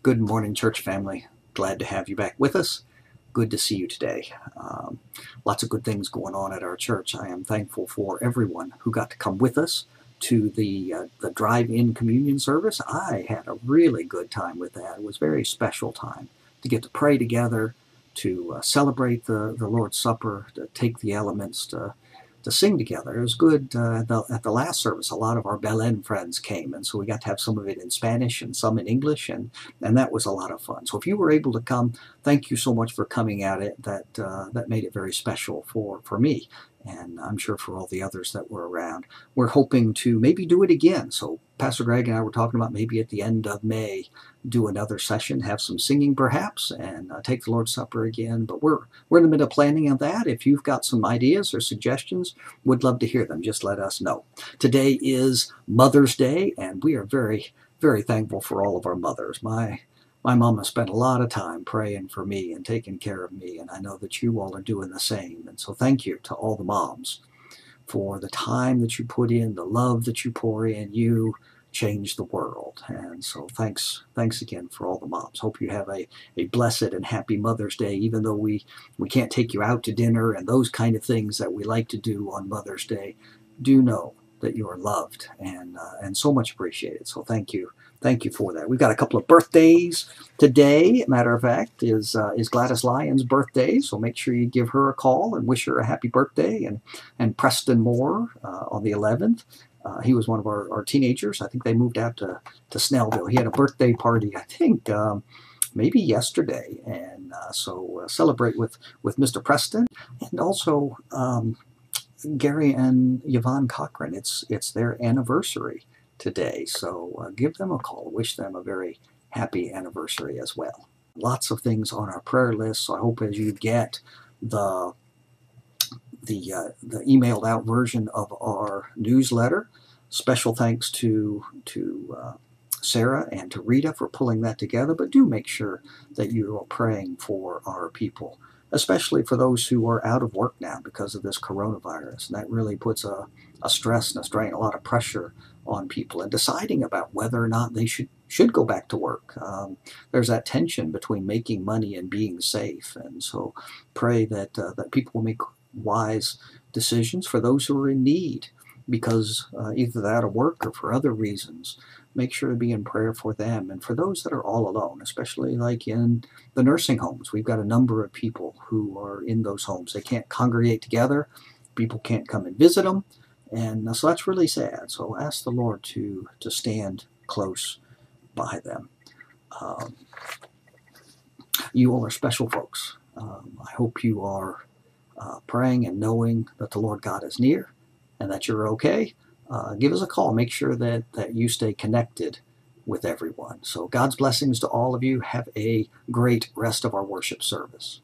Good morning, church family. Glad to have you back with us. Good to see you today. Lots of good things going on at our church. I am thankful for everyone who got to come with us to the drive-in communion service. I had a really good time with that. It was a very special time to get to pray together, to celebrate the Lord's Supper, to take the elements, to sing together. It was good. At the last service, a lot of our Belen friends came, and so we got to have some of it in Spanish and some in English, and that was a lot of fun. So if you were able to come, thank you so much for coming at it. That made it very special for me, and I'm sure for all the others that were around. We're hoping to maybe do it again. So Pastor Greg and I were talking about maybe at the end of May, do another session, have some singing perhaps, and take the Lord's Supper again. But we're in the middle of planning on that. If you've got some ideas or suggestions, would love to hear them. Just let us know. Today is Mother's Day, and we are very, very thankful for all of our mothers. My mama spent a lot of time praying for me and taking care of me, and I know that you all are doing the same. And so thank you to all the moms for the time that you put in, the love that you pour in. You change the world. And so thanks again for all the moms. Hope you have a blessed and happy Mother's Day, even though we can't take you out to dinner and those kind of things that we like to do on Mother's Day. Do know that you are loved and so much appreciated. So thank you for that. We've got a couple of birthdays today. Matter of fact, is Gladys Lyon's birthday, so make sure you give her a call and wish her a happy birthday. And Preston Moore on the 11th. He was one of our teenagers. I think they moved out to Snellville. He had a birthday party, I think, maybe yesterday. And so celebrate with Mr. Preston. And also Gary and Yvonne Cochran. It's their anniversary today. So give them a call. Wish them a very happy anniversary as well. Lots of things on our prayer list. So I hope as you get the emailed out version of our newsletter. Special thanks to Sarah and to Rita for pulling that together, but do make sure that you are praying for our people, especially for those who are out of work now because of this coronavirus. And that really puts a stress and a strain, a lot of pressure on people and deciding about whether or not they should go back to work. There's that tension between making money and being safe. And so pray that people will make wise decisions for those who are in need because either they're out of work or for other reasons. Make sure to be in prayer for them and for those that are all alone, especially like in the nursing homes. We've got a number of people who are in those homes. They can't congregate together. People can't come and visit them. And so that's really sad. So ask the Lord to stand close by them. You all are special folks. I hope you are praying and knowing that the Lord God is near and that you're okay. Give us a call. Make sure that you stay connected with everyone. So God's blessings to all of you. Have a great rest of our worship service.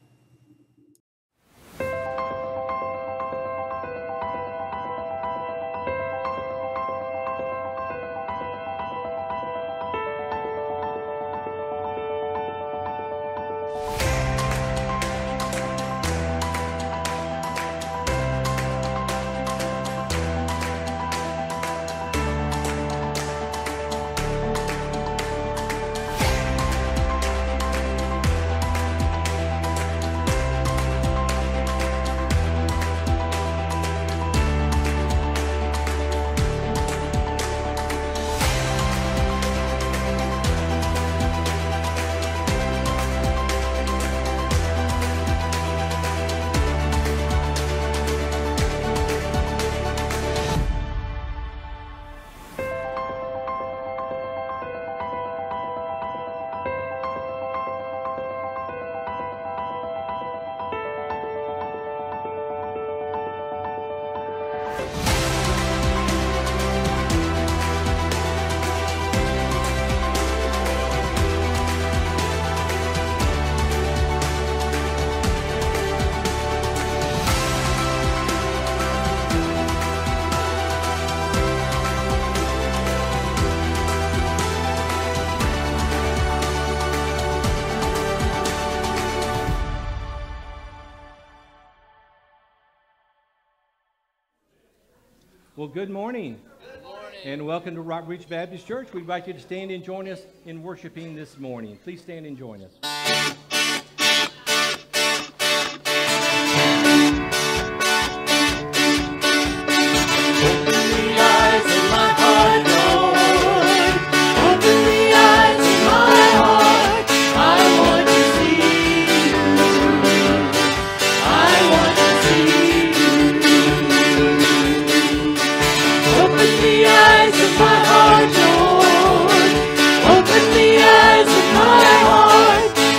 Well, good morning. Good morning. And welcome to Rockbridge Baptist Church. We invite you to stand and join us in worshiping this morning. Please stand and join us. Open the eyes of my heart.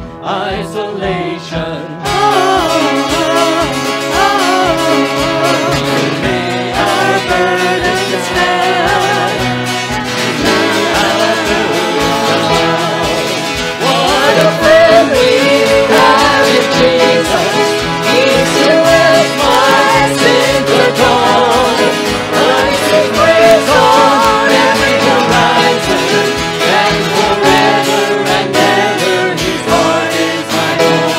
isolation. Lay our burdens down. Our burdens down. What a friend we have in Jesus. He's to us, my sins are gone. I sing praise on every horizon, and forever and ever His heart is my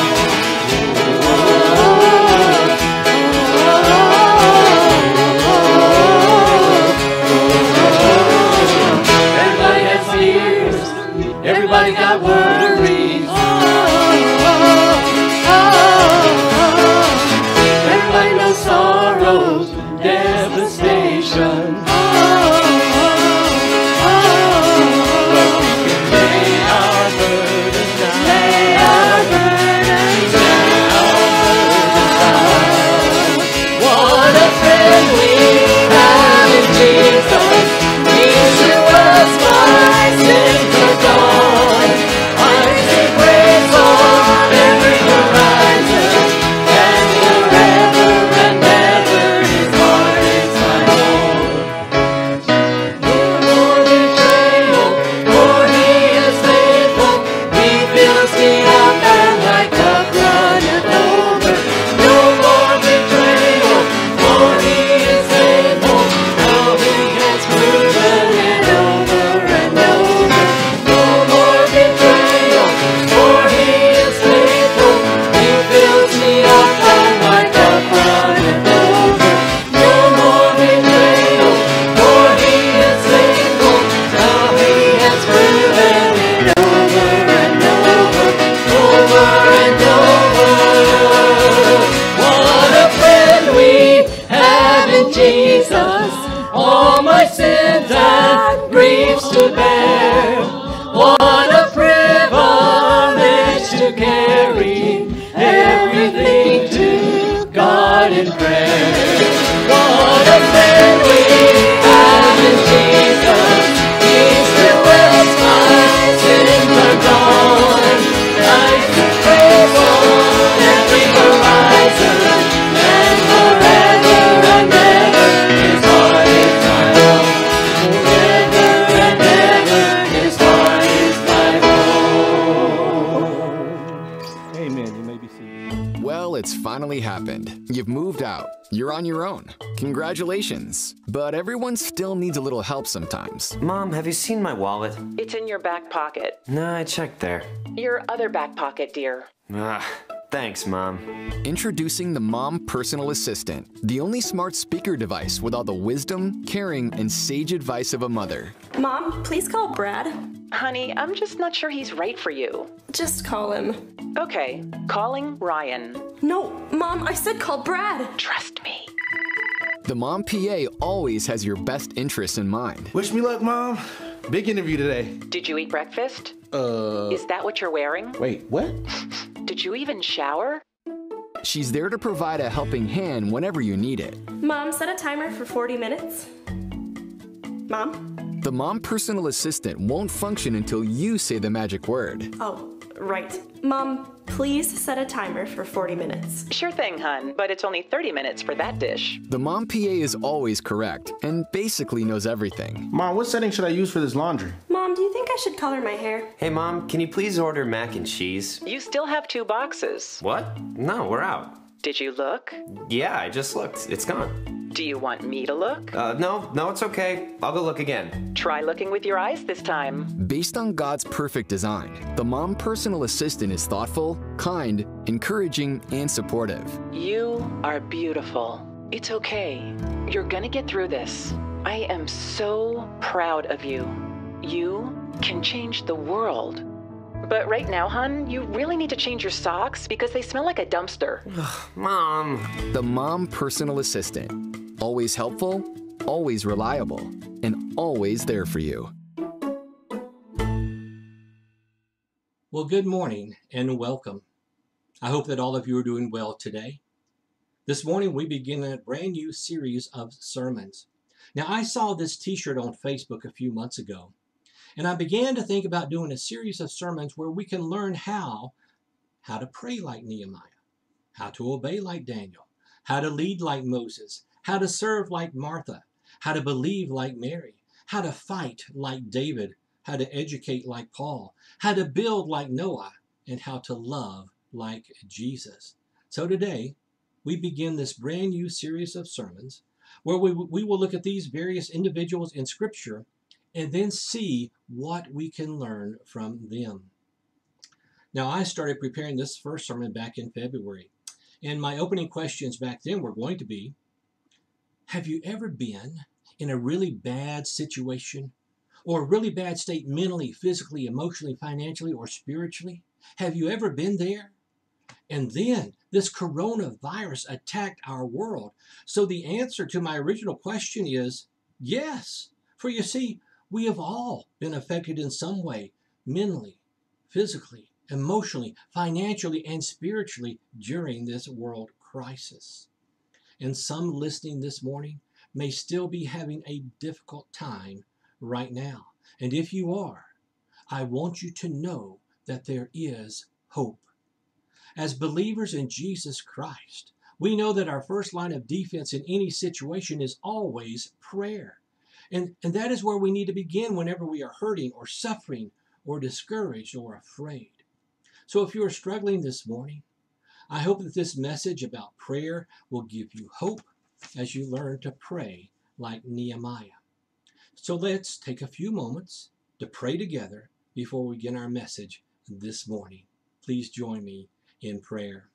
Everybody has fears. Everybody got worries. Everybody knows sorrows, devastation. Lay our burdens down. Lay our burdens down. What a friend we have in Jesus. He's to us, my sins are gone. I sing praise on every horizon, and forever and ever His heart is my own. No more betrayal, for He is faithful. He fills me up and my cup runneth over. No more betrayal, for He is faithful. Now He has proven it over and over. No more betrayal, for He is faithful. He fills me up and my cup runneth over. No more betrayal, for He is faithful. Now He has proven it over and over, over and over. What a friend we have in Jesus. All my sins and griefs to bear. What a privilege to carry everything to God in prayer. What a friend we have in Jesus. He's to us, my sins are gone. I can praise on every horizon, and forever and ever His heart is my own. Forever and ever His heart is my own. Amen. You may be seated. Well, it's finally happened. You've moved out. You're on your own. Congratulations. But everyone still needs a little help sometimes. Mom, have you seen my wallet? It's in your back pocket. No, I checked there. Your other back pocket, dear. Thanks, Mom. Introducing the Mom Personal Assistant, the only smart speaker device with all the wisdom, caring, and sage advice of a mother. Mom, please call Brad. Honey, I'm just not sure he's right for you. Just call him. Okay, calling Ryan. No, Mom, I said call Brad. Trust me. The Mom PA always has your best interests in mind. Wish me luck, Mom. Big interview today. Did you eat breakfast? Is that what you're wearing? Wait, what? Did you even shower? She's there to provide a helping hand whenever you need it. Mom, set a timer for 40 minutes. Mom? The Mom Personal Assistant won't function until you say the magic word. Oh, right. Mom, please set a timer for 40 minutes. Sure thing, hun, but it's only 30 minutes for that dish. The Mom PA is always correct and basically knows everything. Mom, what setting should I use for this laundry? Mom, do you think I should color my hair? Hey, Mom, can you please order mac and cheese? You still have 2 boxes. What? No, we're out. Did you look? Yeah, I just looked. It's gone. Do you want me to look? No, it's okay. I'll go look again. Try looking with your eyes this time. Based on God's perfect design, the Mom Personal Assistant is thoughtful, kind, encouraging, and supportive. You are beautiful. It's okay. You're gonna get through this. I am so proud of you. You can change the world. But right now, hon, you really need to change your socks because they smell like a dumpster. Mom. The Mom Personal Assistant. Always helpful, always reliable, and always there for you. Well, good morning and welcome. I hope that all of you are doing well today. This morning we begin a brand new series of sermons. Now, I saw this t-shirt on Facebook a few months ago, and I began to think about doing a series of sermons where we can learn how how to pray like Nehemiah, how to obey like Daniel, how to lead like Moses, how to serve like Martha, how to believe like Mary, how to fight like David, how to educate like Paul, how to build like Noah, and how to love like Jesus. So today, we begin this brand new series of sermons where we will look at these various individuals in Scripture and then see what we can learn from them. Now, I started preparing this first sermon back in February, and my opening questions back then were going to be, have you ever been in a really bad situation or a really bad state mentally, physically, emotionally, financially, or spiritually? Have you ever been there? And then this coronavirus attacked our world. So the answer to my original question is yes. For you see, we have all been affected in some way, mentally, physically, emotionally, financially, and spiritually during this world crisis. And some listening this morning may still be having a difficult time right now. And if you are, I want you to know that there is hope. As believers in Jesus Christ, we know that our first line of defense in any situation is always prayer. And that is where we need to begin whenever we are hurting or suffering or discouraged or afraid. So if you are struggling this morning, I hope that this message about prayer will give you hope as you learn to pray like Nehemiah. So let's take a few moments to pray together before we begin our message this morning. Please join me in prayer.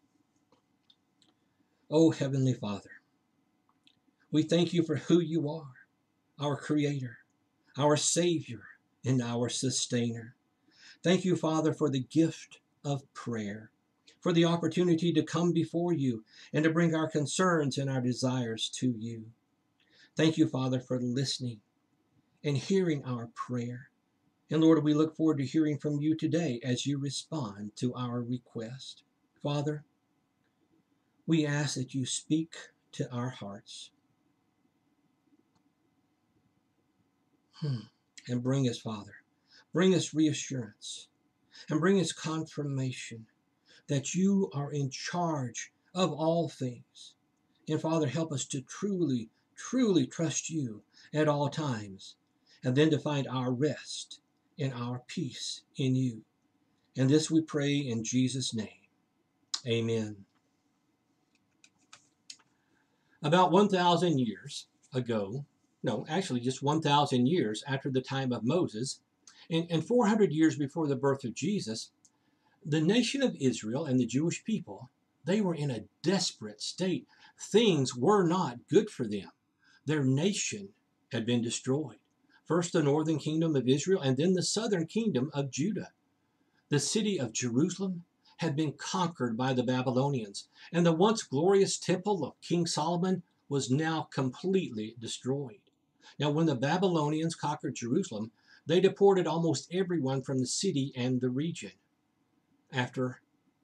Oh, Heavenly Father, we thank you for who you are, our Creator, our Savior, and our Sustainer. Thank you, Father, for the gift of prayer, for the opportunity to come before you and to bring our concerns and our desires to you. Thank you, Father, for listening and hearing our prayer. And Lord, we look forward to hearing from you today as you respond to our request. Father, we ask that you speak to our hearts and bring us, Father, bring us reassurance and bring us confirmation that you are in charge of all things. And Father, help us to truly, truly trust you at all times, and then to find our rest and our peace in you. And this we pray in Jesus' name. Amen. About 1,000 years ago, no, actually just 1,000 years after the time of Moses, and 400 years before the birth of Jesus, the nation of Israel and the Jewish people, they were in a desperate state. Things were not good for them. Their nation had been destroyed. First the northern kingdom of Israel and then the southern kingdom of Judah. The city of Jerusalem had been conquered by the Babylonians, and the once glorious temple of King Solomon was now completely destroyed. Now, when the Babylonians conquered Jerusalem, they deported almost everyone from the city and the region. After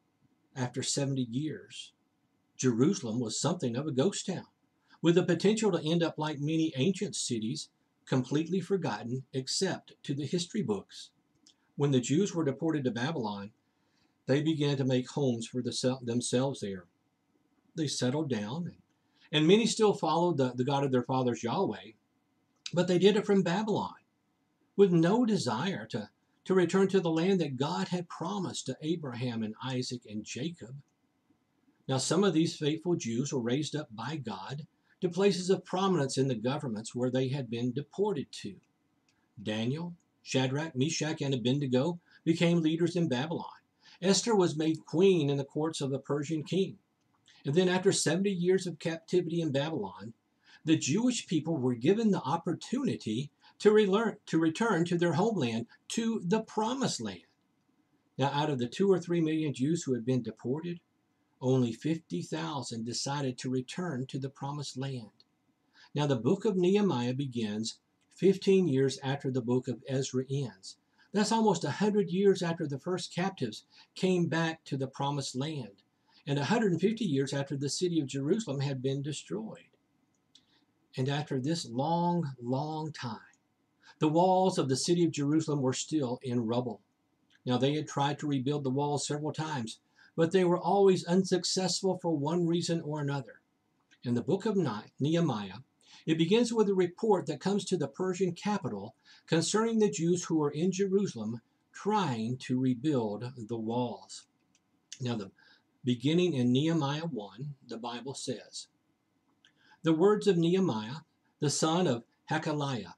70 years, Jerusalem was something of a ghost town, with the potential to end up like many ancient cities, completely forgotten except to the history books. When the Jews were deported to Babylon, they began to make homes for themselves there. They settled down, and many still followed the God of their fathers, Yahweh, but they did it from Babylon, with no desire to return to the land that God had promised to Abraham and Isaac and Jacob. Now, some of these faithful Jews were raised up by God to places of prominence in the governments where they had been deported to. Daniel, Shadrach, Meshach, and Abednego became leaders in Babylon. Esther was made queen in the courts of a Persian king. And then after 70 years of captivity in Babylon, the Jewish people were given the opportunity to return to their homeland, to the promised land. Now, out of the 2 or 3 million Jews who had been deported, only 50,000 decided to return to the promised land. Now, the book of Nehemiah begins 15 years after the book of Ezra ends. That's almost 100 years after the first captives came back to the promised land, and 150 years after the city of Jerusalem had been destroyed. And after this long time, the walls of the city of Jerusalem were still in rubble. Now, they had tried to rebuild the walls several times, but they were always unsuccessful for one reason or another. In the book of Nehemiah, it begins with a report that comes to the Persian capital concerning the Jews who were in Jerusalem trying to rebuild the walls. Now, the beginning in Nehemiah 1, the Bible says, "The words of Nehemiah, the son of Hakaliah.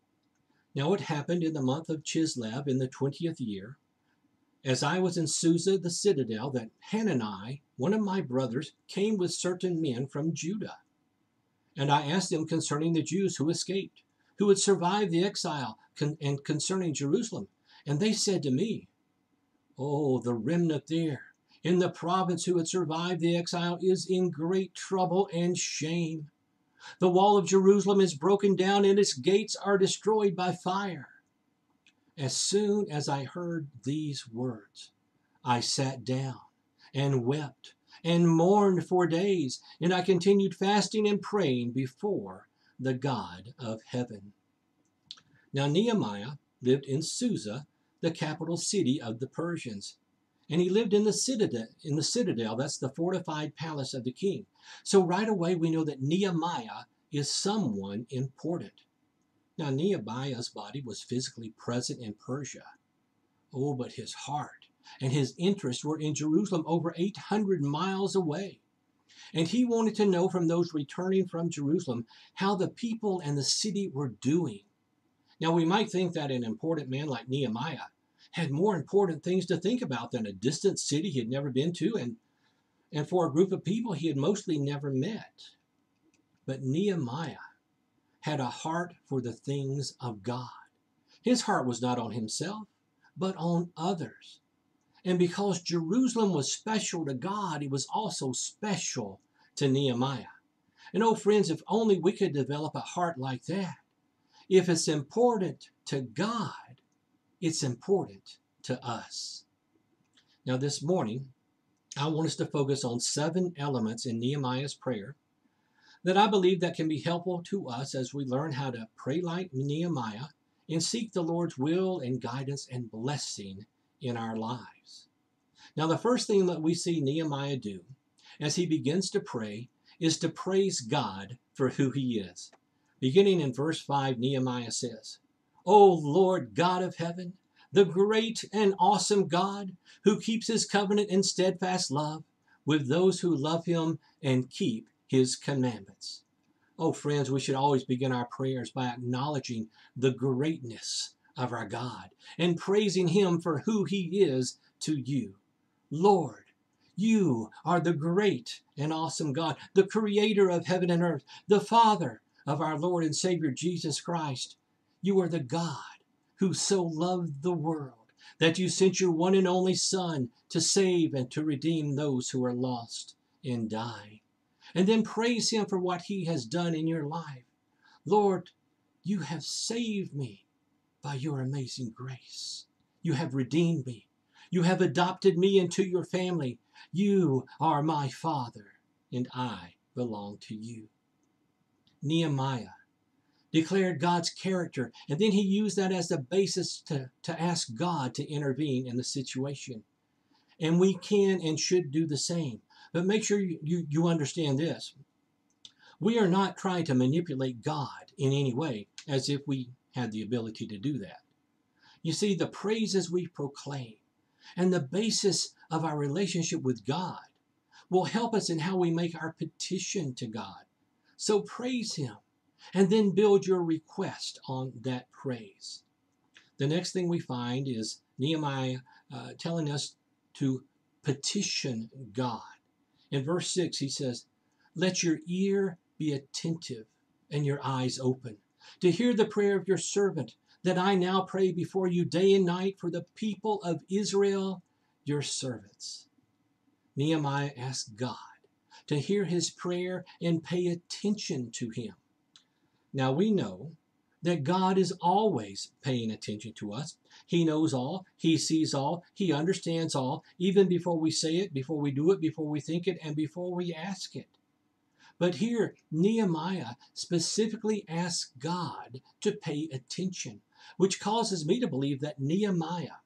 Now it happened in the month of Chislev in the 20th year, as I was in Susa the citadel, that Hanani, one of my brothers, came with certain men from Judah. And I asked them concerning the Jews who escaped, who had survived the exile, and concerning Jerusalem. And they said to me, Oh, the remnant there in the province who had survived the exile is in great trouble and shame. The wall of Jerusalem is broken down and its gates are destroyed by fire. As soon as I heard these words, I sat down and wept and mourned for days, and I continued fasting and praying before the God of heaven." Now Nehemiah lived in Susa, the capital city of the Persians, and he lived in the citadel, that's the fortified palace of the king. So right away we know that Nehemiah is someone important. Now Nehemiah's body was physically present in Persia. Oh, but his heart and his interests were in Jerusalem, over 800 miles away. And he wanted to know from those returning from Jerusalem how the people and the city were doing. Now, we might think that an important man like Nehemiah had more important things to think about than a distant city he had never been to, and for a group of people he had mostly never met. But Nehemiah had a heart for the things of God. His heart was not on himself, but on others. And because Jerusalem was special to God, it was also special to Nehemiah. And oh, friends, if only we could develop a heart like that. If it's important to God, it's important to us. Now, this morning, I want us to focus on 7 elements in Nehemiah's prayer that I believe that can be helpful to us as we learn how to pray like Nehemiah and seek the Lord's will and guidance and blessing in our lives. Now, the first thing that we see Nehemiah do as he begins to pray is to praise God for who he is. Beginning in verse 5, Nehemiah says, "O Lord God of heaven, the great and awesome God who keeps his covenant and steadfast love with those who love him and keep his commandments." Oh, friends, we should always begin our prayers by acknowledging the greatness of our God and praising him for who he is to you. Lord, you are the great and awesome God, the creator of heaven and earth, the Father of our Lord and Savior Jesus Christ. You are the God who so loved the world that you sent your one and only Son to save and to redeem those who are lost and dying. And then praise him for what he has done in your life. Lord, you have saved me by your amazing grace. You have redeemed me. You have adopted me into your family. You are my Father, and I belong to you. Nehemiah declared God's character, and then he used that as the basis to ask God to intervene in the situation. And we can and should do the same. But make sure you understand this. We are not trying to manipulate God in any way, as if we had the ability to do that. You see, the praises we proclaim and the basis of our relationship with God will help us in how we make our petition to God. So praise him, and then build your request on that praise. The next thing we find is Nehemiah telling us to petition God. In verse 6, he says, "Let your ear be attentive and your eyes open to hear the prayer of your servant, that I now pray before you day and night for the people of Israel, your servants." Nehemiah asked God to hear his prayer and pay attention to him. Now we know that God is always paying attention to us. He knows all, he sees all, he understands all, even before we say it, before we do it, before we think it, and before we ask it. But here, Nehemiah specifically asks God to pay attention, which causes me to believe that Nehemiah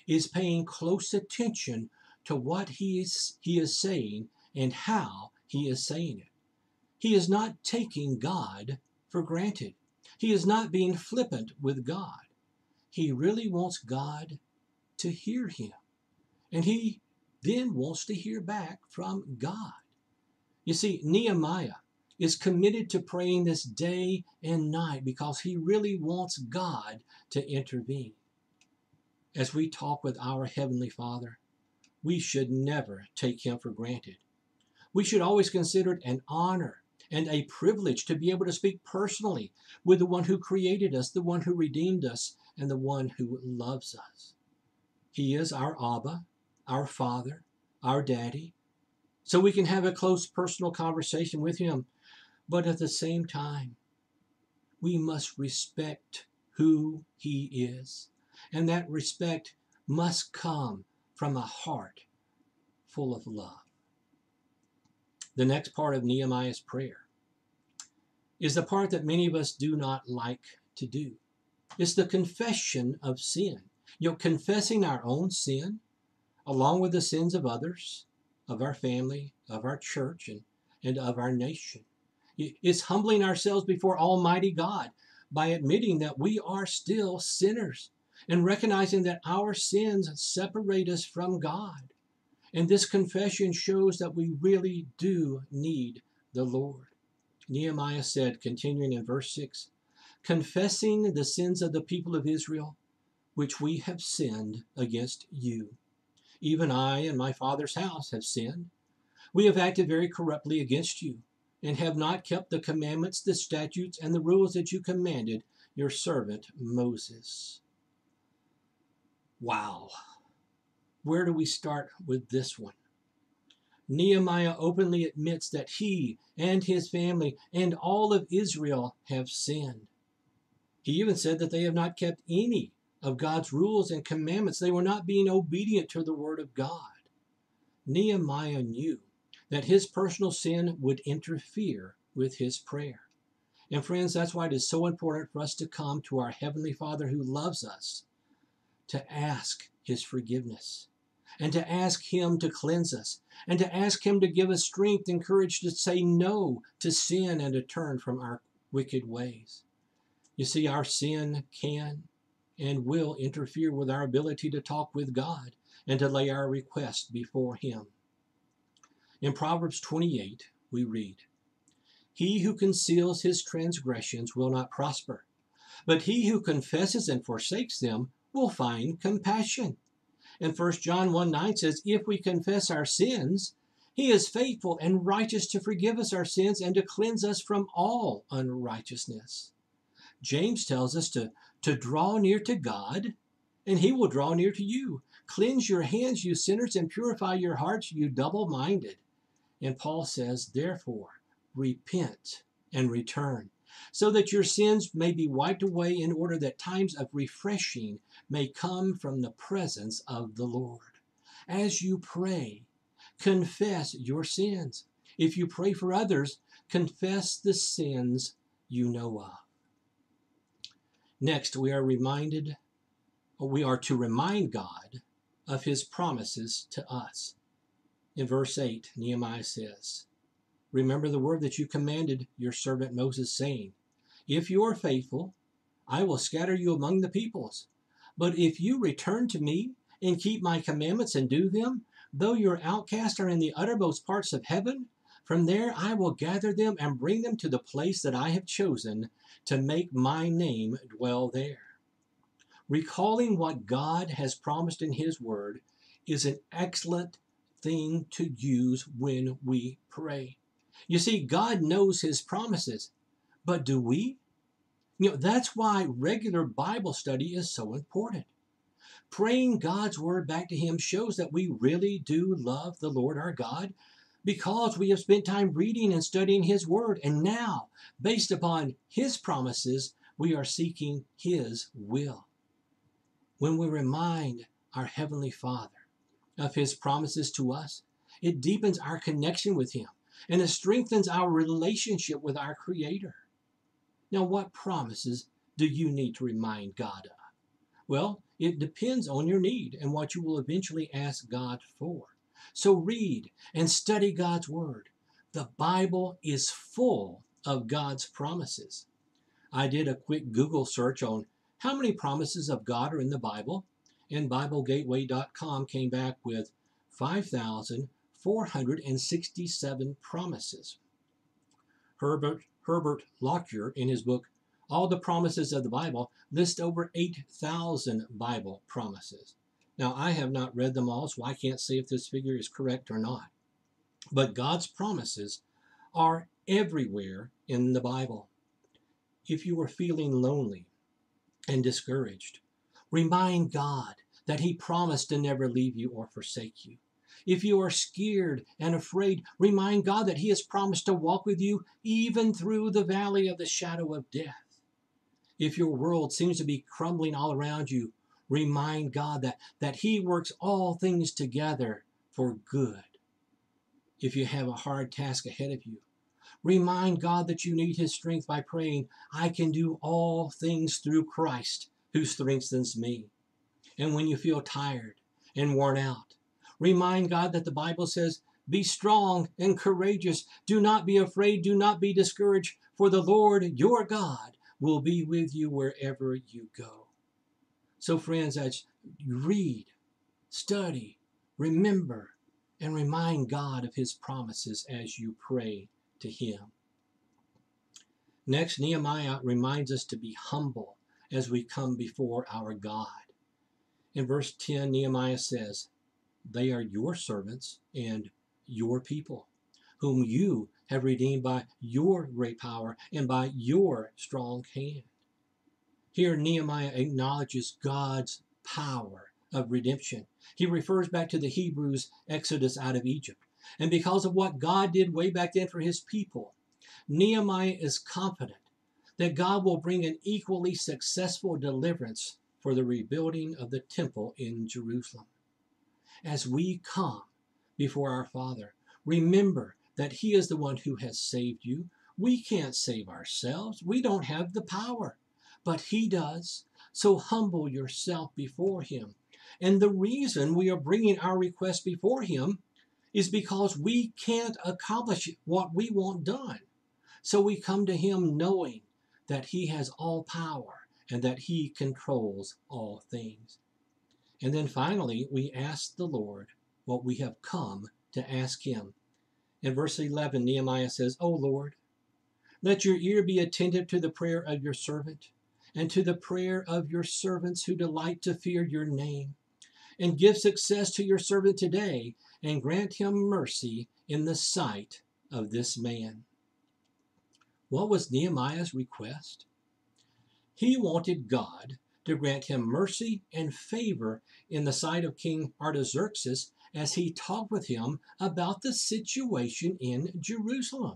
is paying close attention to what he is saying and how he is saying it. He is not taking God for granted. He is not being flippant with God. He really wants God to hear him. And he then wants to hear back from God. You see, Nehemiah is committed to praying this day and night because he really wants God to intervene. As we talk with our Heavenly Father, we should never take him for granted. We should always consider it an honor and a privilege to be able to speak personally with the one who created us, the one who redeemed us, and the one who loves us. He is our Abba, our Father, our Daddy, so we can have a close personal conversation with him. But at the same time, we must respect who he is. And that respect must come from a heart full of love. The next part of Nehemiah's prayer is the part that many of us do not like to do. It's the confession of sin. Confessing our own sin, along with the sins of others, of our family, of our church, and of our nation. It's humbling ourselves before Almighty God by admitting that we are still sinners and recognizing that our sins separate us from God. And this confession shows that we really do need the Lord. Nehemiah said, continuing in verse 6, confessing the sins of the people of Israel, which we have sinned against you. Even I and my father's house have sinned. We have acted very corruptly against you, and have not kept the commandments, the statutes, and the rules that you commanded your servant Moses. Wow. Where do we start with this one? Nehemiah openly admits that he and his family and all of Israel have sinned. He even said that they have not kept any of God's rules and commandments. They were not being obedient to the word of God. Nehemiah knew that his personal sin would interfere with his prayer. And friends, that's why it is so important for us to come to our Heavenly Father who loves us, to ask his forgiveness, and to ask him to cleanse us, and to ask him to give us strength and courage to say no to sin and to turn from our wicked ways. You see, our sin can and will interfere with our ability to talk with God and to lay our requests before him. In Proverbs 28, we read, he who conceals his transgressions will not prosper, but he who confesses and forsakes them will find compassion. And 1 John 1:9 says, if we confess our sins, he is faithful and righteous to forgive us our sins and to cleanse us from all unrighteousness. James tells us to draw near to God, and he will draw near to you. Cleanse your hands, you sinners, and purify your hearts, you double-minded. And Paul says, therefore, repent and return, so that your sins may be wiped away, in order that times of refreshing may come from the presence of the Lord. As you pray, confess your sins. If you pray for others, confess the sins you know of. Next, we are to remind God of his promises to us. In verse 8, Nehemiah says, remember the word that you commanded your servant Moses, saying, if you are faithful, I will scatter you among the peoples. But if you return to me and keep my commandments and do them, though your outcasts are in the uttermost parts of heaven, from there I will gather them and bring them to the place that I have chosen to make my name dwell there. Recalling what God has promised in his word is an excellent thing to use when we pray. You see, God knows his promises, but do we? That's why regular Bible study is so important. Praying God's word back to him shows that we really do love the Lord our God, because we have spent time reading and studying his word, and now, based upon his promises, we are seeking his will. When we remind our Heavenly Father of his promises to us, it deepens our connection with him, and it strengthens our relationship with our Creator. Now, what promises do you need to remind God of? Well, it depends on your need and what you will eventually ask God for. So read and study God's Word. The Bible is full of God's promises. I did a quick Google search on how many promises of God are in the Bible, and BibleGateway.com came back with 5,467 promises. Herbert Lockyer, in his book All the Promises of the Bible, lists over 8,000 Bible promises. Now, I have not read them all, so I can't say if this figure is correct or not. But God's promises are everywhere in the Bible. If you are feeling lonely and discouraged, remind God that He promised to never leave you or forsake you. If you are scared and afraid, remind God that He has promised to walk with you even through the valley of the shadow of death. If your world seems to be crumbling all around you, remind God that He works all things together for good. If you have a hard task ahead of you, remind God that you need His strength by praying, I can do all things through Christ who strengthens me. And when you feel tired and worn out, remind God that the Bible says, be strong and courageous. Do not be afraid. Do not be discouraged. For the Lord your God will be with you wherever you go. So friends, as you read, study, remember, and remind God of His promises as you pray to Him. Next, Nehemiah reminds us to be humble as we come before our God. In verse 10, Nehemiah says, they are your servants and your people, whom you have redeemed by your great power and by your strong hand. Here, Nehemiah acknowledges God's power of redemption. He refers back to the Hebrews' exodus out of Egypt. And because of what God did way back then for His people, Nehemiah is confident that God will bring an equally successful deliverance for the rebuilding of the temple in Jerusalem. As we come before our Father, remember that He is the one who has saved you. We can't save ourselves. We don't have the power, but He does. So humble yourself before Him. And the reason we are bringing our request before Him is because we can't accomplish what we want done. So we come to Him knowing that He has all power and that He controls all things. And then finally, we ask the Lord what we have come to ask Him. In verse 11, Nehemiah says, O Lord, let your ear be attentive to the prayer of your servant and to the prayer of your servants who delight to fear your name. And give success to your servant today and grant him mercy in the sight of this man. What was Nehemiah's request? He wanted God to grant him mercy and favor in the sight of King Artaxerxes as he talked with him about the situation in Jerusalem.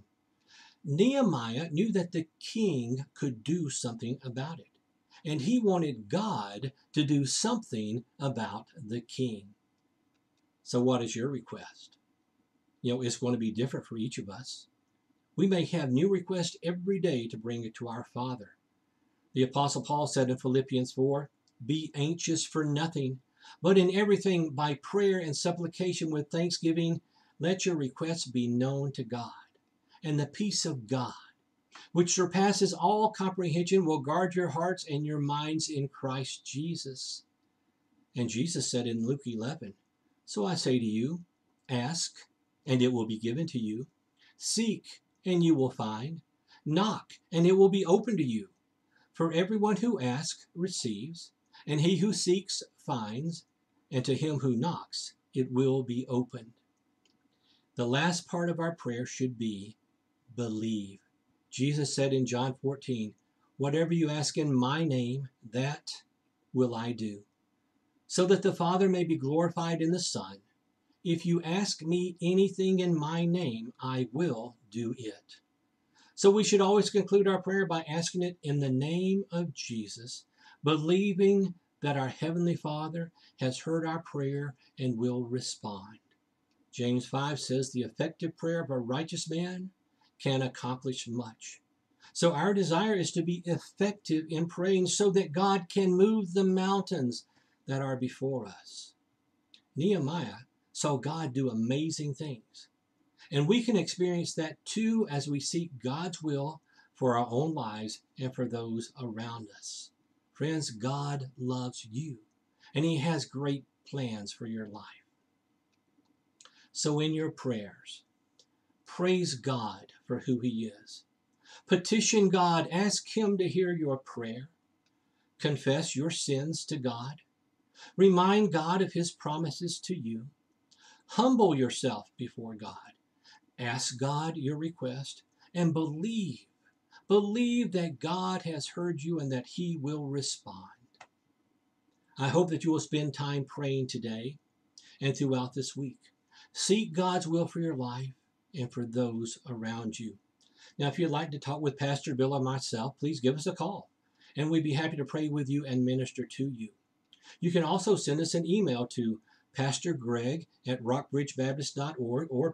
Nehemiah knew that the king could do something about it, and he wanted God to do something about the king. So what is your request? It's going to be different for each of us. We may have new requests every day to bring it to our Father. The Apostle Paul said in Philippians 4, be anxious for nothing, but in everything by prayer and supplication with thanksgiving, let your requests be known to God. And the peace of God, which surpasses all comprehension, will guard your hearts and your minds in Christ Jesus. And Jesus said in Luke 11, so I say to you, ask, and it will be given to you. Seek, and you will find. Knock, and it will be opened to you. For everyone who asks receives, and he who seeks finds, and to him who knocks it will be opened. The last part of our prayer should be believe. Jesus said in John 14, whatever you ask in my name, that will I do, so that the Father may be glorified in the Son. If you ask me anything in my name, I will do it. So we should always conclude our prayer by asking it in the name of Jesus, believing that our Heavenly Father has heard our prayer and will respond. James 5 says the effective prayer of a righteous man can accomplish much. So our desire is to be effective in praying so that God can move the mountains that are before us. Nehemiah saw God do amazing things. And we can experience that too as we seek God's will for our own lives and for those around us. Friends, God loves you, and He has great plans for your life. So in your prayers, praise God for who He is. Petition God, ask Him to hear your prayer. Confess your sins to God. Remind God of His promises to you. Humble yourself before God. Ask God your request and believe that God has heard you and that He will respond. I hope that you will spend time praying today and throughout this week. Seek God's will for your life and for those around you. Now, if you'd like to talk with Pastor Bill or myself, please give us a call, and we'd be happy to pray with you and minister to you. You can also send us an email to pastorgreg@rockbridgebaptist.org or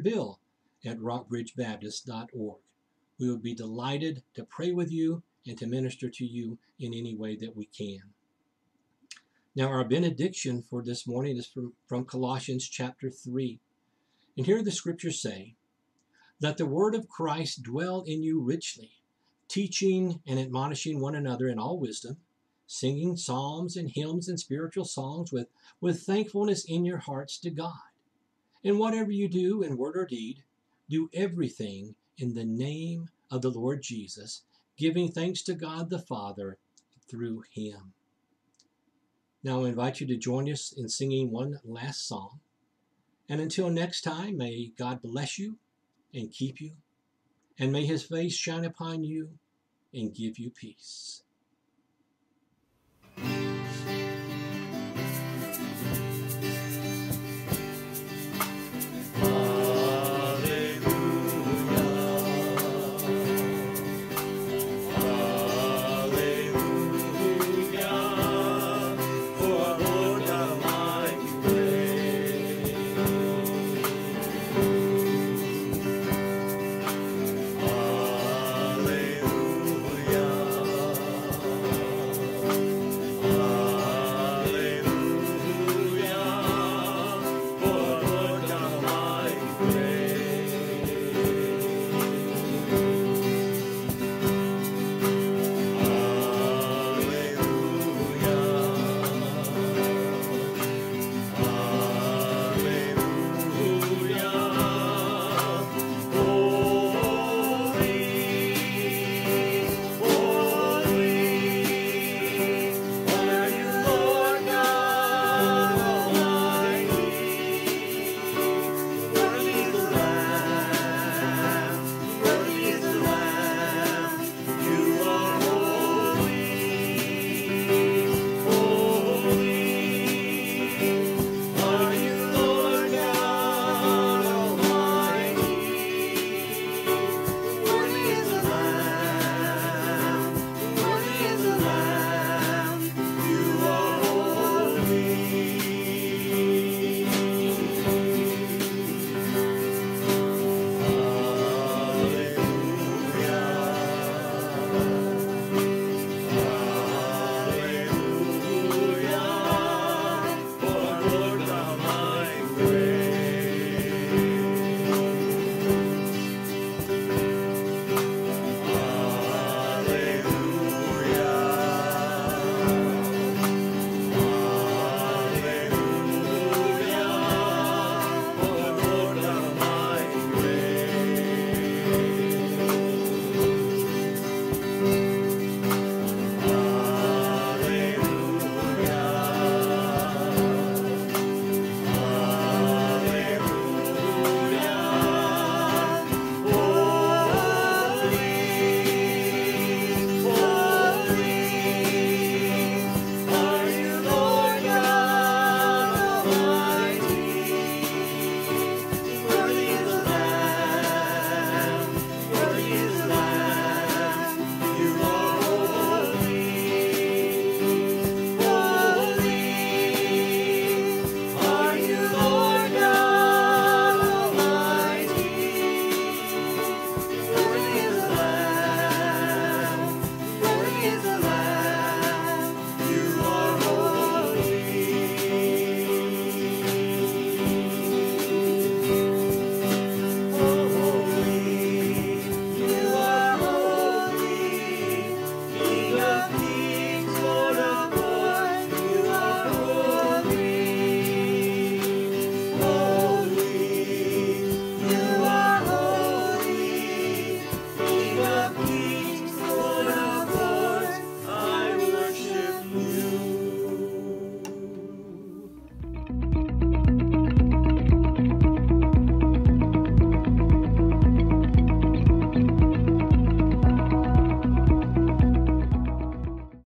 pastorbill@rockbridgebaptist.org. We would be delighted to pray with you and to minister to you in any way that we can. Now, our benediction for this morning is from Colossians chapter 3. And here the scriptures say, "Let the word of Christ dwell in you richly, teaching and admonishing one another in all wisdom, singing psalms and hymns and spiritual songs with thankfulness in your hearts to God. And whatever you do in word or deed, do everything in the name of the Lord Jesus, giving thanks to God the Father through Him." Now I invite you to join us in singing one last song. And until next time, may God bless you and keep you, and may His face shine upon you and give you peace.